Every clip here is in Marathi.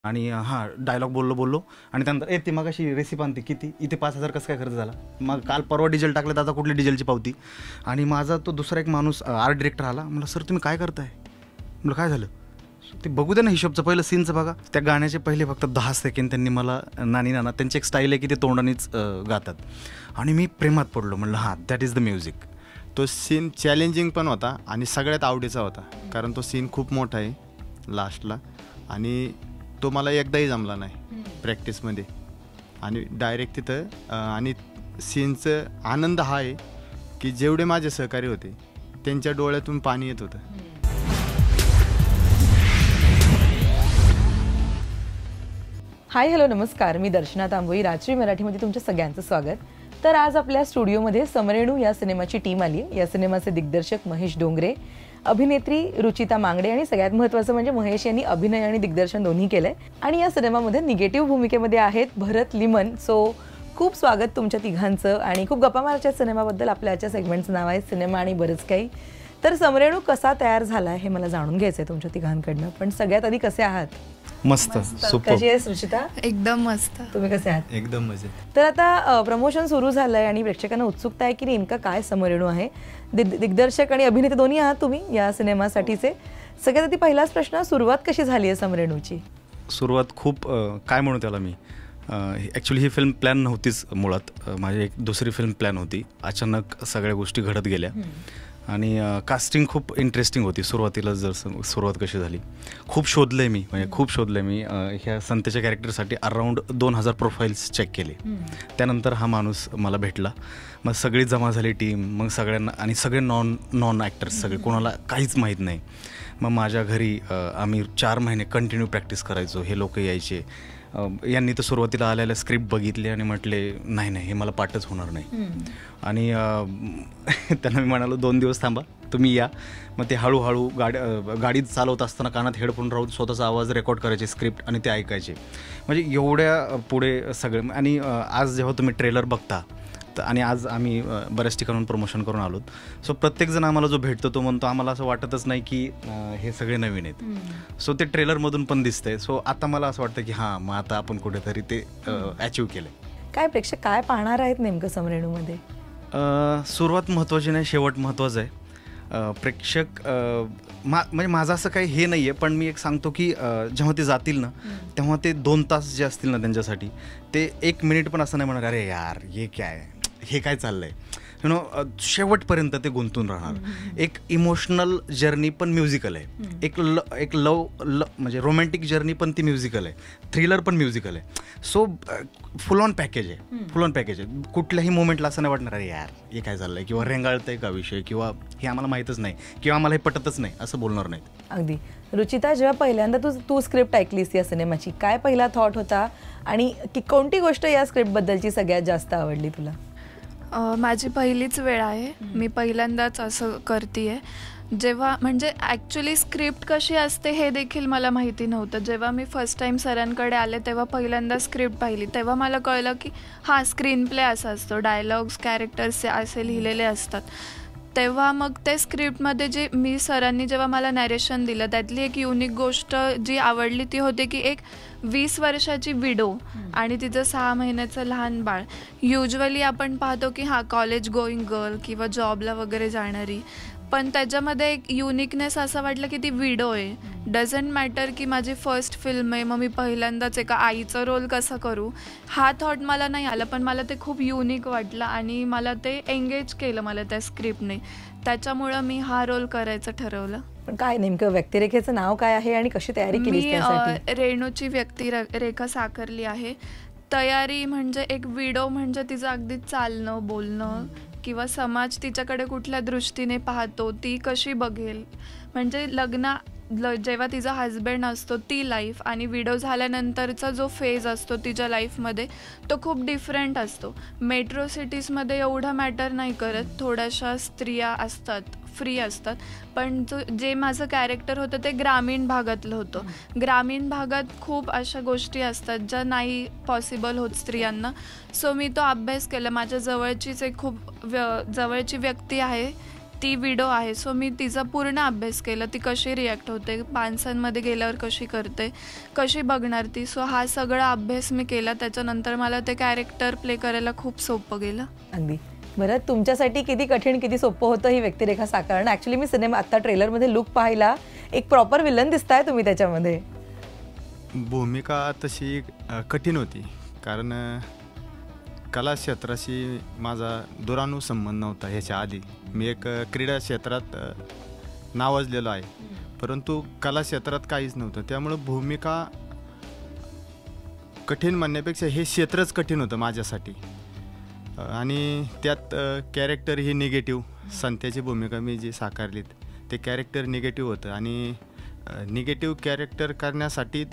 आणि हां डायलॉग बोललो आणि त्यानंतर ती मग अशी रेसिपी आणते किती इथे 5,000 कसं काय खर्च झाला, मग काल परवा डिझेल टाकलं तर आता कुठली डिझेलची पावती. आणि माझा तो दुसरा एक माणूस आर्ट डिरेक्टर आला, म्हणलं सर तुम्ही काय करताय, म्हणलं काय झालं, ते बघू दे ना हिशोबचं, पहिलं सीनचं बघा. त्या गाण्याचे पहिले फक्त 10 सेकंड त्यांनी मला नानी नाना त्यांची एक स्टाईल आहे की ते तोंडानेच गातात आणि मी प्रेमात पडलो. म्हणलं हां दॅट इज द म्युझिक. तो सीन चॅलेंजिंग पण होता आणि सगळ्यात आवडीचा होता, कारण तो सीन खूप मोठा आहे लास्टला आणि तो मला एकदाही जमला नाही प्रॅक्टिसमध्ये. आणि डायरेक्ट तिथं आणि सीनचं आनंद हा आहे की जेवढे माझे सहकारी होते त्यांच्या डोळ्यातून पाणी येत होतं. हाय हॅलो नमस्कार, मी दर्शना तांबोई, राजश्री मराठीमध्ये तुमच्या सगळ्यांचं स्वागत. तर आज आपल्या स्टुडिओमध्ये समरेणू या सिनेमाची टीम आली आहे. या सिनेमाचे दिग्दर्शक महेश डोंगरे, अभिनेत्री रुचिता मांगडे आणि सगळ्यात महत्त्वाचं म्हणजे महेश यांनी अभिनय आणि दिग्दर्शन दोन्ही केलंय. आणि या सिनेमामध्ये निगेटिव्ह भूमिकेमध्ये आहेत भरत लिमन. सो खूप स्वागत तुमच्या तिघांचं आणि खूप गप्पा मारायच्या सिनेमाबद्दल. आपल्या आजच्या सेगमेंटचं नाव आहे सिनेमा आणि बरंच काही. तर समरेणू कसा तयार झाला हे मला जाणून घ्यायचं आहे तुमच्या तिघांकडनं. पण सगळ्यात आधी कसे आहात? मस्त, सुपर. कशी आहेस रुचिता? एकदम मस्त. तुम्ही कसे आहात? एकदम मजेत. तर आता प्रमोशन सुरू झालंय आणि प्रेक्षकांना उत्सुकता आहे की नेमका काय समरेणू आहे. दिग्दर्शक आणि अभिनेते दोन्ही आहात तुम्ही या सिनेमासाठीचे. सगळ्यात आधी पहिलाच प्रश्न, सुरुवात कशी झाली आहे समरेणूची? सुरुवात खूप काय म्हणू त्याला मी, ॲक्च्युली ही फिल्म प्लॅन नव्हतीच मुळात. माझी एक दुसरी फिल्म प्लॅन होती. अचानक सगळ्या गोष्टी घडत गेल्या आणि कास्टिंग खूप इंटरेस्टिंग होती. सुरुवातीला जर सुरुवात कशी झाली, खूप शोधलं आहे मी, म्हणजे खूप शोधलं आहे मी. ह्या संतेच्या कॅरेक्टरसाठी अराऊंड 2,000 प्रोफाईल्स चेक केले. त्यानंतर हा माणूस मला भेटला. मग सगळी जमा झाली टीम. मग सगळ्यांना, आणि सगळे नॉन ॲक्टर्स सगळे, कोणाला काहीच माहीत नाही. मग माझ्या घरी आम्ही 4 महिने कंटिन्यू प्रॅक्टिस करायचो. हे लोक यायचे. यांनी तर सुरुवातीला आलेल्या स्क्रिप्ट बघितले आणि म्हटले नाही हे मला पाठच होणार नाही. आणि त्यांना मी म्हणालो 2 दिवस थांबा, तुम्ही या. मग ते हळूहळू गाडीत चालवत असताना कानात हेडफोन राहून स्वतःचा आवाज रेकॉर्ड करायचे स्क्रिप्ट आणि ते ऐकायचे. म्हणजे एवढ्या पुढे सगळे. आणि आज जेव्हा तुम्ही ट्रेलर बघता आणि आज आम्ही बऱ्याच ठिकाणून प्रमोशन करून आलोत. सो प्रत्येकजण आम्हाला जो भेटतो तो म्हणतो आम्हाला असं वाटतच नाही की हे सगळे नवीन आहेत. सो ते ट्रेलरमधून पण दिसतंय. सो आता मला असं वाटतं की हां मग आता आपण कुठेतरी ते अचीव केलं. काय प्रेक्षक काय पाहणार आहेत नेमकं समरेणूमध्ये? सुरुवात महत्त्वाची नाही, शेवट महत्त्वाचं आहे. प्रेक्षक म्हणजे माझं असं काही हे नाही आहे, पण मी एक सांगतो की जेव्हा ते जातील ना तेव्हा ते 2 तास जे असतील ना त्यांच्यासाठी, ते 1 मिनिट पण असं नाही म्हणणार अरे यार हे काय चाललं आहे. शेवटपर्यंत ते गुंतून राहणार. एक इमोशनल जर्नी पण म्युझिकल आहे. एक लव म्हणजे रोमॅन्टिक जर्नी पण ती म्युझिकल आहे. थ्रिलर पण म्युझिकल आहे. सो फुल ऑन पॅकेज आहे. कुठल्याही मोमेंटला असं नाही वाटणार अरे यार हे काय चाललं आहे, किंवा रेंगाळतं आहे का विषय, किंवा हे आम्हाला माहीतच नाही, किंवा आम्हाला हे पटतच नाही असं बोलणार नाहीत. अगदी. रुचिता, जेव्हा पहिल्यांदा तू स्क्रिप्ट ऐकलीस या सिनेमाची, काय पहिला थॉट होता आणि कोणती गोष्ट या स्क्रिप्टबद्दलची सगळ्यात जास्त आवडली तुला? माझी पहिलीच वेळ आहे. मी पहिल्यांदाच असं करते. जेव्हा म्हणजे ॲक्च्युली स्क्रिप्ट कशी असते हे देखील मला माहिती नव्हतं. जेव्हा मी फर्स्ट टाईम सरांकडे आले तेव्हा पहिल्यांदा स्क्रिप्ट पाहिली, तेव्हा मला कळलं की हा स्क्रीन प्ले असा असतो, डायलॉग्स कॅरेक्टर्स असे लिहिलेले असतात. तेव्हा मग ते स्क्रिप्टमध्ये जे सरांनी जेव्हा मला नॅरेशन दिलं त्यातली एक युनिक गोष्ट जी आवडली ती होती की एक 20 वर्षाची विडो आणि तिचं 6 महिन्याचं लहान बाळ. युजली आपण पाहतो की कॉलेज गोईंग गर्ल किंवा जॉबला वगैरे जाणारी, पण त्याच्यामध्ये एक युनिकनेस असं वाटलं की ती विडो आहे. डझंट मॅटर की माझी फर्स्ट फिल्म आहे, मग मी पहिल्यांदाच एका आईचा रोल कसा करू हा थॉट मला नाही आला, पण मला ते खूप युनिक वाटलं आणि मला ते एंगेज केलं मला त्या स्क्रिप्टने. त्याच्यामुळं मी हा रोल करायचं ठरवलं. पण काय नेमकं व्यक्तिरेखेचं नाव काय आहे आणि कशी तयारी केली? मी रेणूची व्यक्तिरेखा साकारली आहे. तयारी म्हणजे एक विडो म्हणजे तिचं अगदी चालणं बोलणं किंवा समाज तिच्याकडे कुठल्या दृष्टीने पाहतो, ती कशी बघेल, म्हणजे जेव्हा तिचा हजबंड असतो ती लाईफ आणि विडो झाल्यानंतरचा जो फेज असतो तिच्या लाईफमध्ये तो खूप डिफरंट असतो. मेट्रो सिटीजमध्ये एवढं मॅटर नाही करत, थोड्याशा स्त्रिया असतात, फ्री असतात, पण जे माझं कॅरेक्टर होतं ते ग्रामीण भागातलं होतं. ग्रामीण भागात खूप अशा गोष्टी असतात ज्या नाही पॉसिबल होत स्त्रियांना. सो मी तो अभ्यास केला. माझ्या जवळचीच एक खूप जवळची व्यक्ती आहे ती विडो आहे, सो मी तिचा पूर्ण अभ्यास केला. ती कशी रिॲक्ट होते, माणसांमध्ये गेल्यावर कशी करते, कशी बघणार ती. सो हा सगळा अभ्यास मी केला. त्याच्यानंतर मला ते कॅरेक्टर प्ले करायला खूप सोपं गेलं. अगदी बरं. तुमच्यासाठी किती कठीण किती सोपं होतं ही व्यक्तिरेखा साकारणं? ॲक्च्युली मी सिनेमा आत्ता ट्रेलरमध्ये लुक पाहिला, एक प्रॉपर विलन दिसताय तुम्ही त्याच्यामध्ये. भूमिका तशी कठीण होती, कारण कला क्षेत्राशी माझा दुरानुसंबंध नव्हता. ह्याच्या आधी मी एक क्रीडा क्षेत्रात नावाजलेलो आहे, परंतु कला क्षेत्रात काहीच नव्हतं. त्यामुळं भूमिका कठीण म्हणण्यापेक्षा हे क्षेत्रच कठीण होतं माझ्यासाठी. आणि त्यात कॅरेक्टर ही निगेटिव्ह, संत्याची भूमिका मी जी साकारलीत ते कॅरेक्टर निगेटिव्ह होतं. आणि निगेटिव्ह कॅरेक्टर करण्यासाठी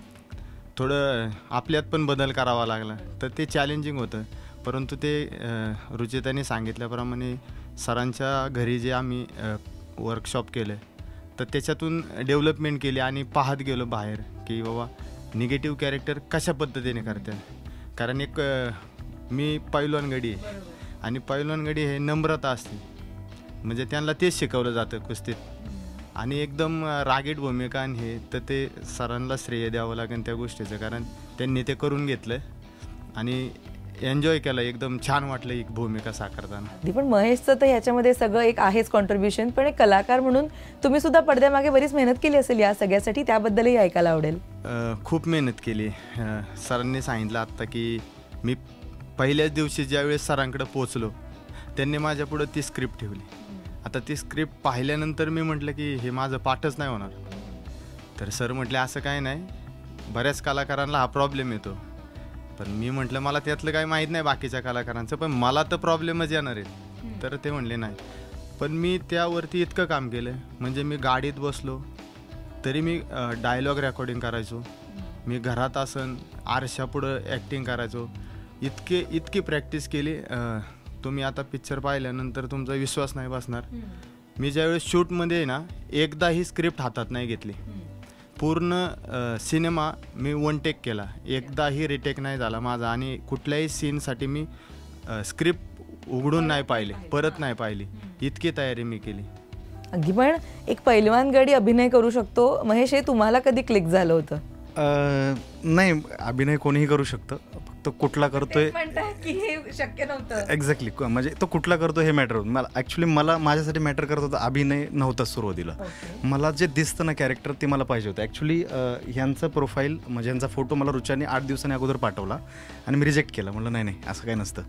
थोडं आपल्यात पण बदल करावा लागला, तर ते चॅलेंजिंग होतं. परंतु ते रुचिताने सांगितल्याप्रमाणे सरांच्या घरी जे आम्ही वर्कशॉप केलं, तर त्याच्यातून डेव्हलपमेंट केली आणि पाहत गेलो बाहेर की बाबा निगेटिव्ह कॅरेक्टर कशा पद्धतीने करतात. कारण एक मी पैलवानगडी आहे, आणि पैलवानगडी हे नम्रता असते, म्हणजे त्यांना तेच शिकवलं जातं कुस्तीत. आणि एकदम रागीट भूमिका आणि हे, तर ते सरांना श्रेय द्यावं लागेल त्या गोष्टीचं, कारण त्यांनी ते करून घेतलं आणि एन्जॉय केलं. एकदम छान वाटलं ही भूमिका साकारताना. पण महेशचं तर ह्याच्यामध्ये सगळं एक आहेच कॉन्ट्रीब्युशन, पण एक कलाकार म्हणून तुम्ही सुद्धा पडद्यामागे बरीच मेहनत केली असेल या सगळ्यासाठी, त्याबद्दलही ऐकायला आवडेल. खूप मेहनत केली. सरांनी सांगितलं आत्ता की मी पहिल्याच दिवशी ज्यावेळेस सरांकडे पोचलो, त्यांनी माझ्यापुढं ती स्क्रिप्ट ठेवली. आता ती स्क्रिप्ट पाहिल्यानंतर मी म्हटलं की हे माझं पाठच नाही होणार. तर सर म्हटले असं काय नाही, बऱ्याच कलाकारांना हा प्रॉब्लेम येतो. पण मी म्हटलं मला त्यातलं काही माहीत नाही बाकीच्या कलाकारांचं, पण मला तर प्रॉब्लेमच येणार आहे. तर ते म्हणले नाही. पण मी त्यावरती इतकं काम केलं, म्हणजे मी गाडीत बसलो तरी मी डायलॉग रेकॉर्डिंग करायचो, मी घरात असन आरशापुढं ॲक्टिंग करायचो. इतकी प्रॅक्टिस केली. तुम्ही आता पिक्चर पाहिल्यानंतर तुमचा विश्वास नाही बसणार. मी ज्यावेळेस शूटमध्ये ना एकदाही स्क्रिप्ट हातात नाही घेतली. पूर्ण सिनेमा मी वन टेक केला, एकदाही रिटेक नाही झाला माझा. आणि कुठल्याही सीनसाठी मी स्क्रिप्ट उघडून नाही पाहिली, परत नाही पाहिली, इतकी तयारी मी केली. अगदी. पण एक पैलवानगडी अभिनय करू शकतो महेश, हे तुम्हाला कधी क्लिक झालं होतं? नाही, अभिनय कोणीही करू शकतं, फक्त कुठला करतोय की हे शक्य नव्हतं. एक्झॅक्टली, म्हणजे तो कुठला करतो हे मॅटर होतं. मला ॲक्च्युली माझ्यासाठी मॅटर करत होतं अभिनय नव्हता सुरुवातीला. मला जे दिसतं ना कॅरेक्टर ते मला पाहिजे होतं. ॲक्च्युली ह्यांचं प्रोफाईल म्हणजे ह्यांचा फोटो मला रुचाने 8 दिवसांनी अगोदर पाठवला आणि मी रिजेक्ट केला. म्हटलं नाही असं काही नसतं.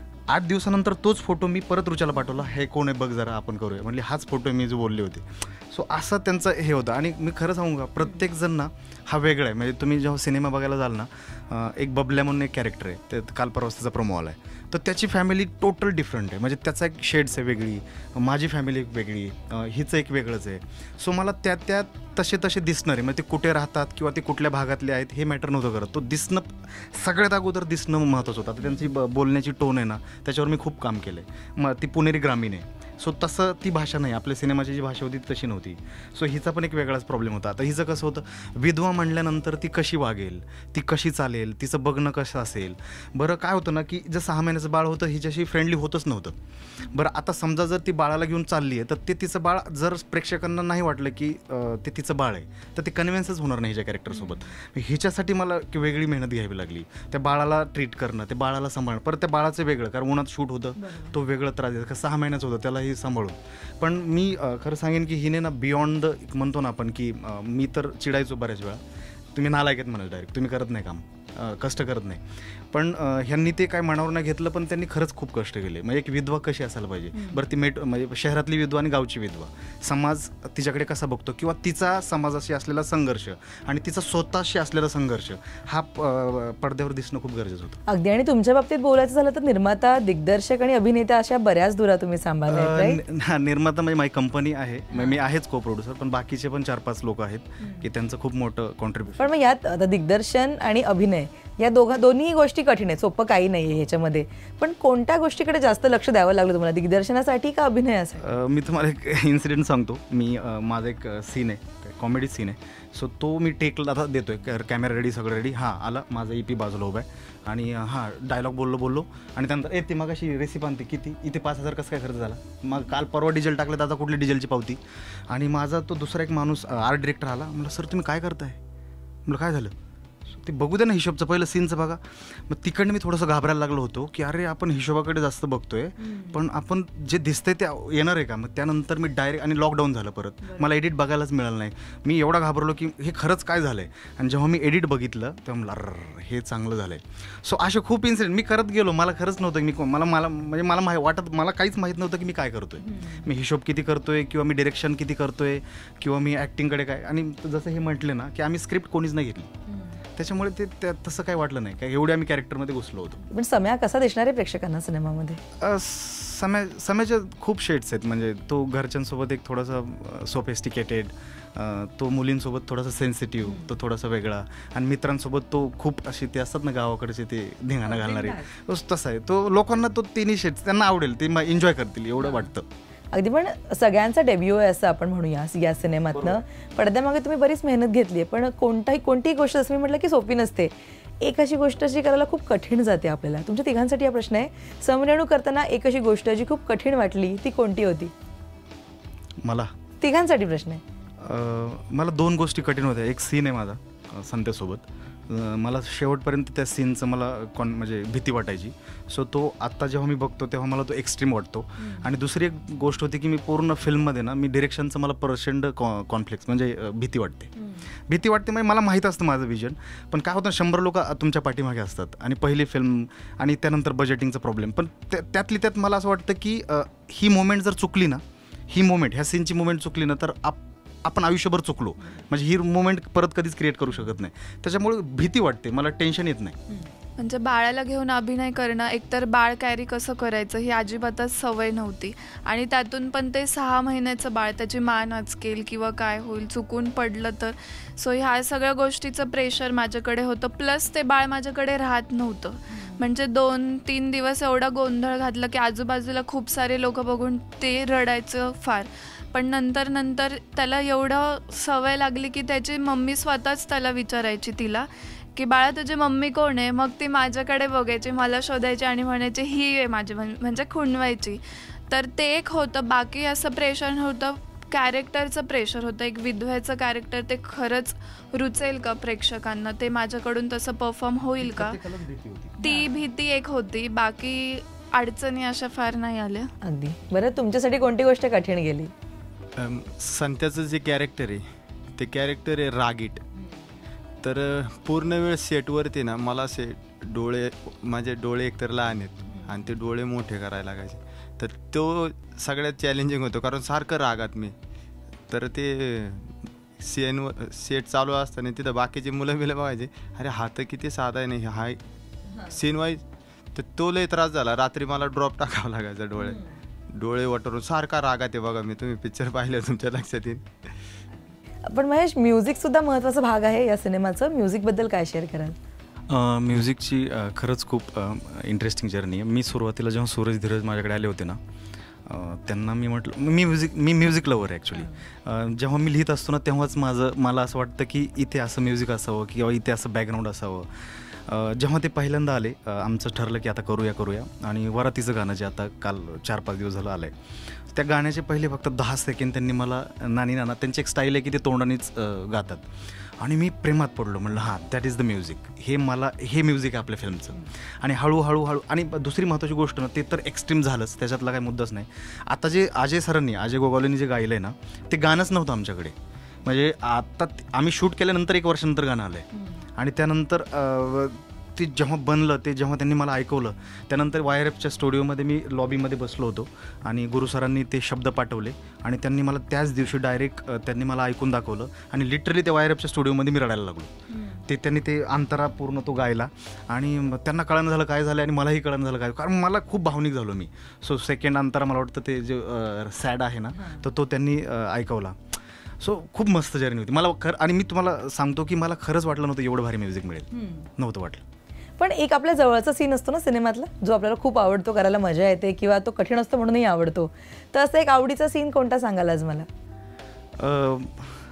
8 दिवसानंतर तोच फोटो मी परत रुचाला पाठवला, हे कोण आहे बघ जरा, आपण करूया. म्हणजे हाच फोटो मी जो बोलले होते. सो असं त्यांचं हे होतं. आणि मी खरं सांगू का, प्रत्येकजण ना हा वेगळा आहे. म्हणजे तुम्ही जेव्हा सिनेमा बघायला जाल ना, एक बबल्या म्हणून एक कॅरेक्टर आहे, ते काल परवाच त्याचा प्रोमो आला आहे, तर त्याची फॅमिली टोटल डिफरंट आहे. म्हणजे त्याचा एक शेड्स आहे वेगळी, माझी फॅमिली वेगळी, हिचं एक वेगळंच आहे. सो मला त्या तसे दिसणार आहे. मग ते कुठे राहतात किंवा ते कुठल्या भागातले आहेत हे मॅटर नव्हतं करत. तो दिसणं सगळ्यात अगोदर दिसणं महत्त्वाचं होतं. आता त्यांची बोलण्याची टोन आहे ना, त्याच्यावर मी खूप काम केलं आहे. मग ती पुणेरी ग्रामीण आहे, सो तसं ती भाषा नाही, आपल्या सिनेमाची जी भाषा होती तशी नव्हती. सो हिचा पण एक वेगळाच प्रॉब्लेम होता. आता हिचं कसं होतं, विधवा म्हणल्यानंतर ती कशी वागेल, ती कशी चालेल, तिचं बघणं कसं असेल. बरं काय होतं ना की जे 6 महिन्याचं बाळ होतं हिच्याशी फ्रेंडली होतच नव्हतं. बरं आता समजा जर ती बाळाला घेऊन चालली आहे, तर ते तिचं बाळ जर प्रेक्षकांना नाही वाटलं की ते तिचं बाळ आहे, तर ते कन्व्हिन्सच होणार नाही हिच्या कॅरेक्टरसोबत. हिच्यासाठी मला वेगळी मेहनत घ्यावी लागली. त्या बाळाला ट्रीट करणं, ते बाळाला सांभाळणं, परत त्या बाळाचं वेगळं, कारण उन्हात शूट होतं, तो वेगळं त्रास देतं. 6 महिन्याचं होतं त्यालाही सांभाळून. पण मी खरं सांगेन की हिने ना बियॉन्ड द म्हणतो ना आपण की मी तर चिडायचो बऱ्याच वेळा, तुम्ही नालायक आहेत म्हणाल डायरेक्ट, तुम्ही करत नाही काम, कष्ट करत नाही. पण ह्यांनी ते काय मनावर नाही घेतलं, पण त्यांनी खरंच खूप कष्ट केले. म्हणजे एक विधवा कशी असायला पाहिजे. बरं ती म्हणजे शहरातली विधवा आणि गावची विधवा, समाज तिच्याकडे कसा बघतो, किंवा तिचा समाजाशी असलेला संघर्ष आणि तिचा स्वतःशी असलेला संघर्ष हा पडद्यावर दिसणं खूप गरजेचं होतं. अगदी. आणि तुमच्या बाबतीत बोलायचं झालं तर निर्माता, दिग्दर्शक आणि अभिनेता अशा बऱ्याच धुरा तुम्ही सांभाळल्या. निर्माता म्हणजे माझी कंपनी आहे, मी आहेच को प्रोड्युसर, पण बाकीचे पण 4-5 लोक आहेत की त्यांचं खूप मोठं कॉन्ट्रीब्युशन. पण मग यात आता दिग्दर्शन आणि अभिनय या दोन्ही गोष्टी कठीण आहेत, सोपं काही नाही आहे ह्याच्यामध्ये. पण कोणत्या गोष्टीकडे जास्त लक्ष द्यावं लागलं तुम्हाला, दिग्दर्शनासाठी का अभिनयासाठी? मी तुम्हाला एक इन्सिडेंट सांगतो. माझा एक सीन आहे, कॉमेडी सीन आहे. सो तो मी टेकला आता देतोय, कॅमेरा रेडी, सगळं रेडी, हां आला माझा EP बाजूला उभा आहे आणि हां डायलॉग बोललो आणि त्यानंतर ती मग अशी रेसिपी आणते, किती इथे 5,000 कसं काय खर्च झाला, मग काल परवा डिझेल टाकलं तर आता कुठली डिझेलची पावती. आणि माझा तो दुसरा एक माणूस आर्ट डिरेक्टर आला, म्हणलं सर तुम्ही काय करताय, म्हणलं काय झालं, ते बघू दे ना हिशोबचं, पहिलं सीनचं बघा. मग तिकडनं मी थोडंसं घाबरायला लागलो होतो की अरे आपण हिशोबाकडे जास्त बघतोय, पण आपण जे दिसतंय ते येणार आहे का. मग त्यानंतर मी डायरेक्ट, आणि लॉकडाऊन झालं परत, मला एडिट बघायलाच मिळालं नाही. मी एवढा घाबरलो की हे खरंच काय झालं आहे. आणि जेव्हा मी एडिट बघितलं तेव्हा म्हणलं अरे हे चांगलं झालं आहे. सो असे खूप इन्सिडेंट मी करत गेलो, मला खरंच नव्हतं मी म्हणजे मला काहीच माहीत नव्हतं की मी काय करतोय, मी हिशोब किती करतोय किंवा मी डिरेक्शन किती करतोय किंवा मी ॲक्टिंगकडे काय. आणि जसं हे म्हटले ना की आम्ही स्क्रिप्ट कोणीच नाही घेतली, त्याच्यामुळे ते तसं काही वाटलं नाही, काय एवढे आम्ही कॅरेक्टरमध्ये घुसलो होतो. पण सम्या कसा दिसणार आहे प्रेक्षकांना सिनेमामध्ये? सम्याचे खूप शेड्स आहेत, म्हणजे तो घरच्यांसोबत एक थोडासा सोफिस्टिकेटेड, तो मुलींसोबत थोडासा सेन्सिटिव्ह, तो थोडासा वेगळा, आणि मित्रांसोबत तो खूप अशी ते असतात ना गावाकडचे ते धिंगाणा घालणारे, तसा आहे तो. लोकांना तो तिन्ही शेड्स त्यांना आवडेल, ते एन्जॉय करतील एवढं वाटतं. अगदी, पण सगळ्यांचा डेब्यू आहे असं आपण म्हणूया या सिनेमातनं. पडद्यामागे तुम्ही बरीच मेहनत घेतली आहे, पण कोणतीही गोष्ट असं मी म्हटलं की सोपी नसते. एक अशी गोष्ट जी करायला खूप कठीण जाते आपल्याला. तुमच्या तिघांसाठी हा प्रश्न आहे, समरेणू करताना एक अशी गोष्ट जी खूप कठीण वाटली ती कोणती होती? मला तिघांसाठी प्रश्न आहे. मला 2 गोष्टी कठीण होत्या. एक सीन आहे माझा संत्यासोबत, मला शेवटपर्यंत त्या सीनचं मला म्हणजे भीती वाटायची. सो तो आत्ता जेव्हा मी बघतो तेव्हा मला तो एक्स्ट्रीम वाटतो. आणि दुसरी एक गोष्ट होती की मी पूर्ण फिल्ममध्ये ना मी डिरेक्शनचं मला प्रचंड कॉन्फ्लिक्ट म्हणजे भीती वाटते म्हणजे मला माहीत असतं माझं विजन, पण काय होतं 100 लोक तुमच्या पाठीमागे असतात आणि पहिली फिल्म आणि त्यानंतर बजेटिंगचा प्रॉब्लेम. पण त्यातली त्यात मला असं वाटतं की ही मोमेंट जर चुकली ना, ह्या सीनची मोमेंट चुकली ना, तर आपण आयुष्यभर चुकलो, म्हणजे ही मोमेंट परत कधीच क्रिएट करू शकत नाही. त्याच्यामुळे भीती वाटते, मला टेन्शन येत नाही. म्हणजे बाळाला घेऊन अभिनय करणं, एकतर बाळ कॅरी कसं करायचं ही अजिबातच सवय नव्हती, आणि त्यातून पण ते 6 महिन्याचं बाळ, त्याची मान आचकेल किंवा काय होईल, चुकून पडलं तर. सो ह्या सगळ्या गोष्टीचं प्रेशर माझ्याकडे होतं, प्लस ते बाळ माझ्याकडे राहत नव्हतं. म्हणजे 2-3 दिवस एवढा गोंधळ घातला की आजूबाजूला खूप सारे लोक बघून ते रडायचं फार. पण नंतर त्याला एवढं सवय लागली की त्याची मम्मी स्वतःच त्याला विचारायची तिला की बाळा तुझी मम्मी कोण आहे. मग ती माझ्याकडे बघायची, मला शोधायची आणि म्हणायची ही आहे माझी, म्हणजे खुणवायची. तर ते एक होतं. बाकी असं प्रेशर होतं, कॅरेक्टरचं प्रेशर होतं. एक विधवेचं कॅरेक्टर, ते खरंच रुचेल का प्रेक्षकांना, ते माझ्याकडून तसं परफॉर्म होईल का, ती भीती एक होती. बाकी अडचणी अशा फार नाही आल्या. अगदी. बरं, तुमच्यासाठी कोणती गोष्ट कठीण गेली? संत्याचं जे कॅरेक्टर आहे ते कॅरेक्टर आहे रागीट. तर पूर्ण वेळ सेटवरती ना मला असे माझे डोळे एकतर लहान आहेत आणि ते डोळे मोठे करायला लागायचे. तर तो सगळ्यात चॅलेंजिंग होतो, कारण सारखं रागात मी. तर ते सेट चालू असताना तिथं बाकीचे मुलं बघायचे, अरे हा तर किती साधा आहे नाही हा सीन वाईज. तर तो लय त्रास झाला. रात्री मला ड्रॉप टाकावा लागायचा, डोळे वटरून सारखा रागात आहे. बघा मी, तुम्ही पिक्चर पाहिलं तुमच्या लक्षात येईल. पण महेश, म्युझिक सुद्धा महत्त्वाचा भाग आहे या सिनेमाचं. म्युझिकबद्दल काय शेअर कराल? म्युझिकची खरंच खूप इंटरेस्टिंग जर्नी आहे. मी सुरुवातीला जेव्हा सूरज धीरज माझ्याकडे आले होते ना, त्यांना मी म्हटलं मी म्युझिक लवर आहे ॲक्च्युली. जेव्हा मी लिहित असतो ना तेव्हाच मला असं वाटतं की इथे असं म्युझिक असावं किंवा इथे असं बॅकग्राऊंड असावं. जेव्हा ते पहिल्यांदा आले, आमचं ठरलं की आता करूया, आणि वरातीचं गाणं जे आता काल 4-5 दिवस झालं आलं आहे, त्या गाण्याचे पहिले फक्त 10 सेकंड त्यांनी मला नानी नाना, त्यांची एक स्टाईल आहे की ते तोंडानेच गातात, आणि मी प्रेमात पडलो. म्हणलं हां, दॅट इज द म्युझिक, हे म्युझिक आहे आपल्या फिल्मचं. आणि हळूहळू आणि दुसरी महत्त्वाची गोष्ट ना, ते तर एक्स्ट्रीम झालंच, त्याच्यातला काही मुद्दाच नाही. आता जे अजय गोगावलेंनी जे गायलं आहे ना, ते गाणंच नव्हतं आमच्याकडे. म्हणजे आता आम्ही शूट केल्यानंतर 1 वर्षानंतर गाणं आलं आहे. आणि त्यानंतर ते जेव्हा बनलं, ते जेव्हा त्यांनी मला ऐकवलं, त्यानंतर YRFच्या स्टुडिओमध्ये मी लॉबीमध्ये बसलो होतो आणि गुरु सरांनी ते शब्द पाठवले आणि त्यांनी मला त्याच दिवशी डायरेक्ट त्यांनी मला ऐकून दाखवलं आणि लिटरली त्या YRFच्या स्टुडिओमध्ये मी रडायला लागलो. त्यांनी ते अंतरा पूर्ण तो गायला आणि त्यांना कळणं झालं काय झालं आणि मलाही कळणं झालं काय, कारण मला खूप भावनिक झालो मी. सो सेकंड अंतरा मला वाटतं ते जे सॅड आहे ना, तर तो त्यांनी ऐकवला. सो खूप मस्त जर्नी होती मला आणि मी तुम्हाला सांगतो की मला खरंच वाटलं नव्हतं एवढं भारी म्युझिक मिळेल, नव्हतं वाटलं. पण एक आपल्या जवळचा सीन असतो ना सिनेमातला, जो आपल्याला खूप आवडतो, करायला मजा येते किंवा तो कठीण असतो म्हणूनही आवडतो, तर असं एक आवडीचा सीन कोणता सांगाल आज मला?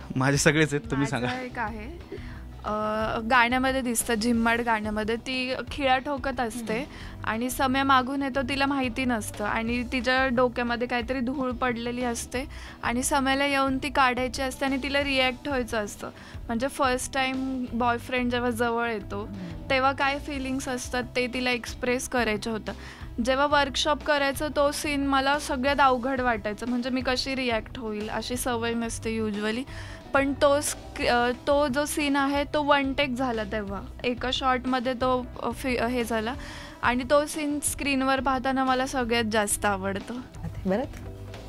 माझे सगळेच आहेत, तुम्ही सांगा. माझं एक आहे गाण्यामध्ये दिसतं, झिम्माड गाण्यामध्ये ती खिळा ठोकत असते आणि सम्या मागून येतो, तिला माहिती नसतं आणि तिच्या डोक्यामध्ये काहीतरी धूळ पडलेली असते आणि सम्याला येऊन ती काढायची असते आणि तिला रिॲक्ट व्हायचं असतं. म्हणजे फर्स्ट टाईम बॉयफ्रेंड जेव्हा जवळ येतो तेव्हा काय फिलिंग्स असतात ते तिला एक्सप्रेस करायचं होतं. जेव्हा वर्कशॉप करायचं तो सीन मला सगळ्यात अवघड वाटायचं, म्हणजे मी कशी रिॲक्ट होईल अशी सवय नसते युजली. पण तो जो सीन आहे तो वन टेक झाला, तेव्हा एका शॉटमध्ये तो हे झाला आणि तो सीन स्क्रीनवर पाहताना मला सगळ्यात जास्त आवडतो. भरत,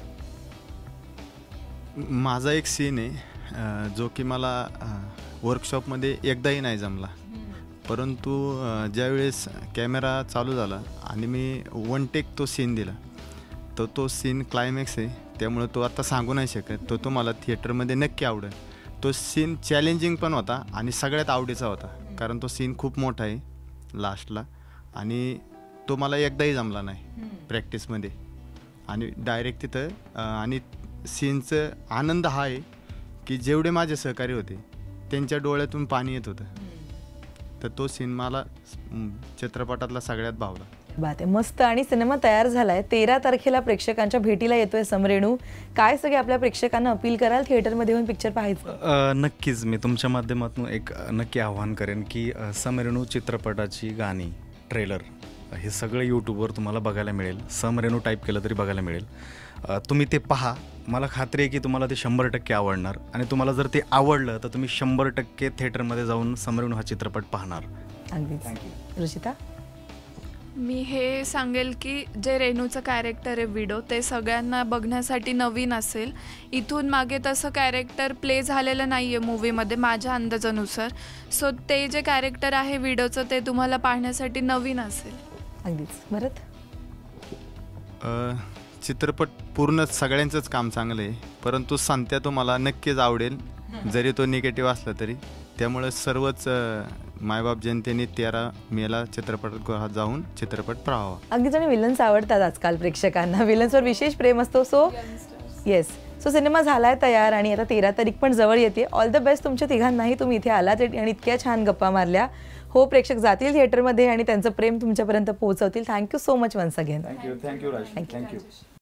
माझा एक सीन आहे जो की मला वर्कशॉपमध्ये एकदाही नाही जमला, परंतु ज्यावेळेस कॅमेरा चालू झाला आणि मी वन टेक तो सीन दिला, तर तो सीन क्लायमॅक्स आहे, त्यामुळे तो आता सांगू नाही शकत. तो तुम्हाला थिएटरमध्ये नक्की आवडेल. तो सीन चॅलेंजिंग पण होता आणि सगळ्यात आवडीचा होता, कारण तो सीन खूप मोठा आहे लास्टला आणि तो मला एकदाही जमला नाही प्रॅक्टिसमध्ये. आणि डायरेक्ट तिथं आणि सीनचं आनंद हा आहे की जेवढे माझे सहकारी होते त्यांच्या डोळ्यातून पाणी येत होतं. तर तो सीन मला चित्रपटातला सगळ्यात भावला. बात आहे, मस्त. आणि सिनेमा तयार झालाय, 13 तारखेला प्रेक्षकांच्या भेटीला येतोय समरेणू. काय सगळे आपल्या प्रेक्षकांना अपील कराल थिएटरमध्ये येऊन पिक्चर पाहायचं? नक्कीच मी तुमच्या माध्यमातून एक नक्की आवाहन करेन की समरेणू चित्रपटाची गाणी, ट्रेलर हे सगळं यूट्यूबवर तुम्हाला बघायला मिळेल. समरेणू टाईप केलं तरी बघायला मिळेल. तुम्ही ते पहा. मला खात्री आहे की तुम्हाला ते 100% आवडणार आणि तुम्हाला जर ते आवडलं तर तुम्ही 100% थिएटरमध्ये जाऊन समरेणू हा चित्रपट पाहणार. अगदीच. रुचिता? मी हे सांगेल की जे रेणूचं कॅरेक्टर आहे विडो, ते सगळ्यांना बघण्यासाठी नवीन असेल. इथून मागे तसं कॅरेक्टर प्ले झालेलं नाही आहे मूवीमध्ये माझ्या अंदाजानुसार. सो ते जे कॅरेक्टर आहे विडोचं ते तुम्हाला पाहण्यासाठी नवीन असेल. अगदीच. भरत? चित्रपट पूर्ण सगळ्यांचंच काम चांगलं आहे, परंतु संत्या तो मला नक्कीच आवडेल जरी तो निगेटिव्ह असला तरी. त्यामुळे सर्वच मायबाप जनतेने 13 मेला चित्रपटगृहात जाऊन चित्रपट पाहावा. अगदीच. आणि विलन्स आवडतात आजकाल प्रेक्षकांना, विलन्सवर विशेष प्रेम असतो. सो येस, सो सिनेमा झालाय तयार आणि आता 13 तारीख पण जवळ येते. ऑल द बेस्ट तुमच्या तिघांनाही. तुम्ही इथे आलात आणि इतक्या छान गप्पा मारल्या. हो, प्रेक्षक जातील थिएटरमध्ये आणि त्यांचं प्रेम तुमच्यापर्यंत पोहोचवतील. Thank you so much once again. Thank you Raj. Thank you.